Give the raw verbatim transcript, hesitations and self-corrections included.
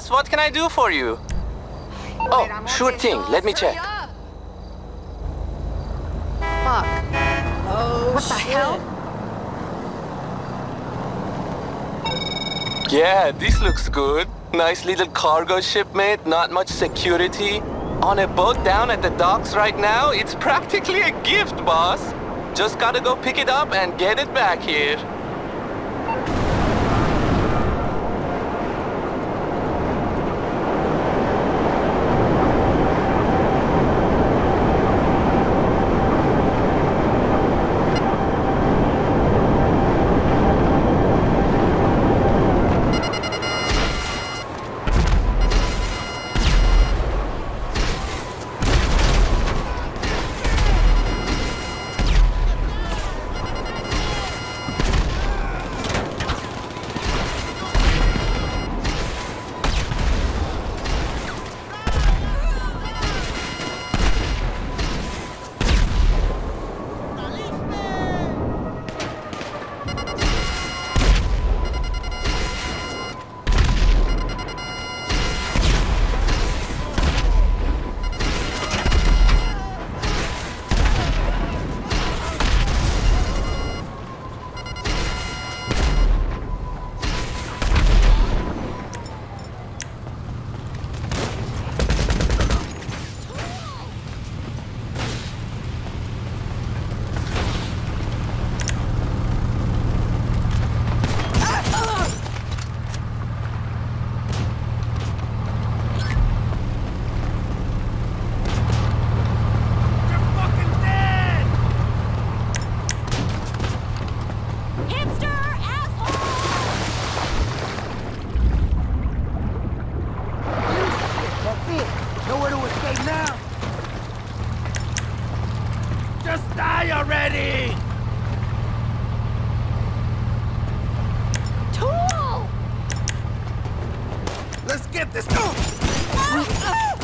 boss. What can I do for you? Oh, sure thing. Let me check. Fuck. Oh, what the hell? Yeah, this looks good. Nice little cargo shipment, not much security. On a boat down at the docks right now, it's practically a gift, boss. Just gotta go pick it up and get it back here. Let's get this. Oh.